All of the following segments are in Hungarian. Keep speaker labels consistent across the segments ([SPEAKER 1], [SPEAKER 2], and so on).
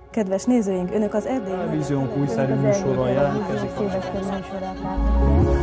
[SPEAKER 1] Kedves nézőink, Önök az Erdélyi
[SPEAKER 2] Televíziónk újszerű műsorral jelentkezik.
[SPEAKER 1] Szilveszter műsorát láthatják.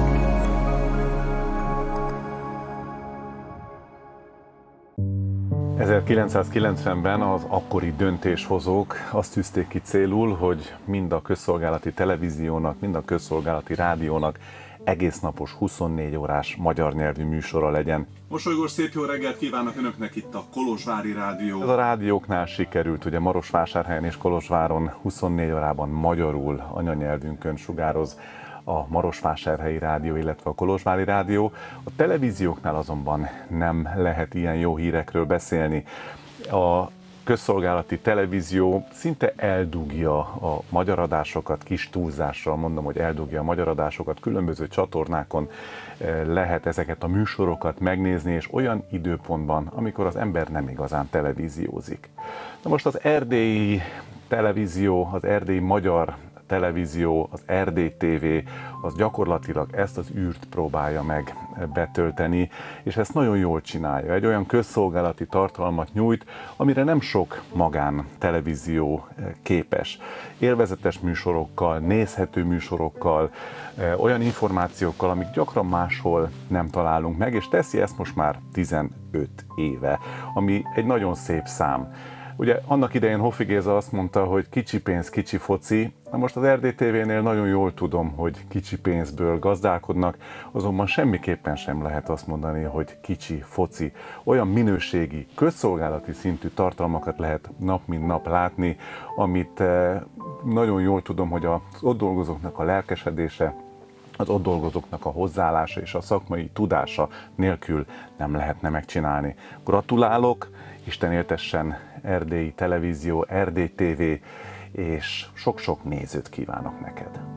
[SPEAKER 3] 1990-ben az akkori döntéshozók azt tűzték ki célul, hogy mind a közszolgálati televíziónak, mind a közszolgálati rádiónak egésznapos 24 órás magyar nyelvű műsora legyen.
[SPEAKER 4] Mosolygós szép jó reggelt kívánok Önöknek itt a Kolozsvári Rádió.
[SPEAKER 3] Ez a rádióknál sikerült, ugye Marosvásárhelyen és Kolozsváron 24 órában magyarul anyanyelvünkön sugároz a Marosvásárhelyi Rádió, illetve a Kolozsvári Rádió. A televízióknál azonban nem lehet ilyen jó hírekről beszélni. A közszolgálati televízió szinte eldugja a magyar adásokat, kis túlzással mondom, hogy eldugja a magyar adásokat, különböző csatornákon lehet ezeket a műsorokat megnézni, és olyan időpontban, amikor az ember nem igazán televíziózik. Na most az erdélyi televízió, az erdélyi magyar televízió, az Erdély TV, az gyakorlatilag ezt az űrt próbálja meg betölteni, és ezt nagyon jól csinálja. Egy olyan közszolgálati tartalmat nyújt, amire nem sok magán televízió képes. Élvezetes műsorokkal, nézhető műsorokkal, olyan információkkal, amik gyakran máshol nem találunk meg, és teszi ezt most már 15 éve, ami egy nagyon szép szám. Ugye annak idején Hoffi Géza azt mondta, hogy kicsi pénz, kicsi foci. Na most az Erdély TV-nél nagyon jól tudom, hogy kicsi pénzből gazdálkodnak, azonban semmiképpen sem lehet azt mondani, hogy kicsi foci. Olyan minőségi, közszolgálati szintű tartalmakat lehet nap mint nap látni, amit nagyon jól tudom, hogy az ott dolgozóknak a lelkesedése, az ott dolgozóknak a hozzáállása és a szakmai tudása nélkül nem lehetne megcsinálni. Gratulálok, Isten éltessen Erdélyi Televízió, Erdély TV, és sok-sok nézőt kívánok neked!